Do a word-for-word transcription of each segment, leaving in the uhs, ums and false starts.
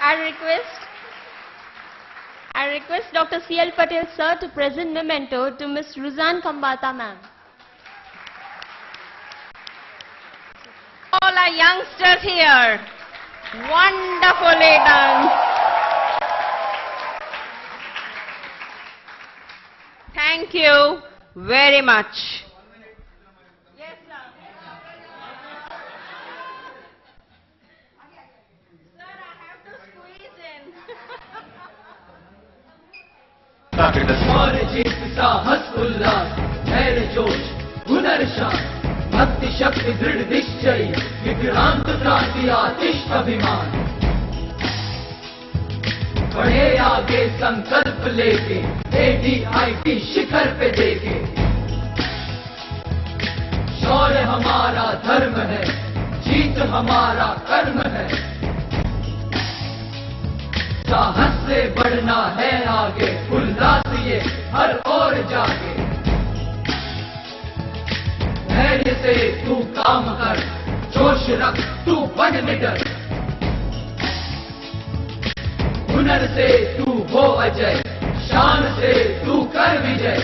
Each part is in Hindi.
I request, I request Doctor C L Patel sir to present memento to Miss Ruzan Kambata ma'am. All our youngsters here, wonderfully done. Thank you very much. Yes, sir. Sir, I have to squeeze in. और जीत साहस उल्लास धैर्य जोश हुनर शान भक्ति शक्ति दृढ़ निश्चय विक्रांत क्रांति आतिश अभिमान बढ़े आगे संकल्प लेके एडीआईटी शिखर पे देके शौर्य हमारा धर्म है जीत हमारा कर्म है साहस से बढ़ना है आगे उल्लास ये हर ओर जागे धैर्य से तू काम कर जोश रख तू बन निडर हुनर से तू हो अजय शान से तू कर विजय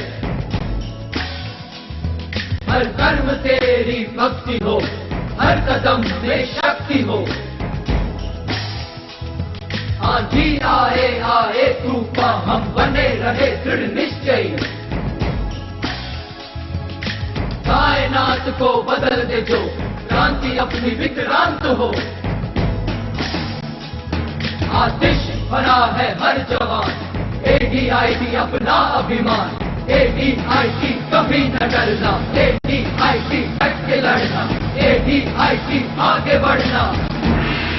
हर कर्म तेरी भक्ति हो हर कदम में शक्ति हो आंधी आए आए तूफान हम बने रहे दृढ़ निश्चय कायनात को बदल दे जो क्रांति अपनी विक्रांत हो आतिश भरा है हर जवान एडीआईटी अपना अभिमान एडीआईटी कभी न डरना एडीआईटी डट के लड़ना एडीआईटी आगे बढ़ना